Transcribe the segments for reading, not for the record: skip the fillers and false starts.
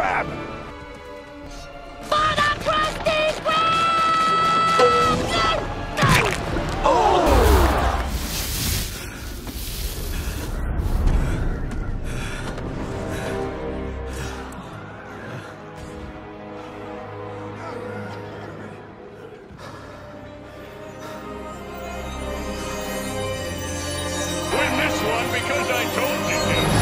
grab! For the crusty ground! Oh! Win this one because I told you to.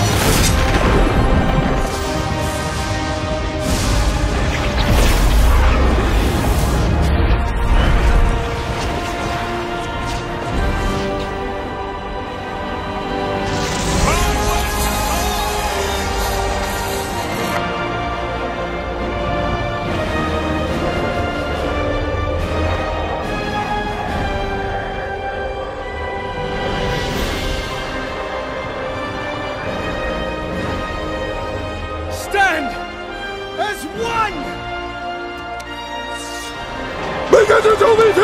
Stand as one! Because it's only